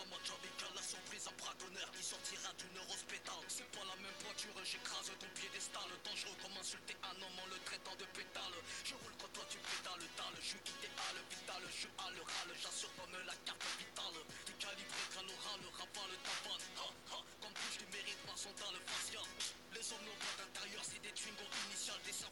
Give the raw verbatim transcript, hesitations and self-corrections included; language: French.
femme Angelica, la surprise à bras d'honneur qui sortira d'une rose pétale. C'est pas la même voiture, j'écrase ton piédestal. Dangereux comme insulter un homme en le traitant de pétale. Je roule quand toi tu pétales, dalle. Je suis idéal, vital, je suis à le râle. J'assure comme la carte vitale. Décalibré quand l'oral ravale ta vanne. Ha ha, comme plus tu mérites par son dalle facial. Les hommes n'ont pas d'intérieur, c'est des twingos initiales. Des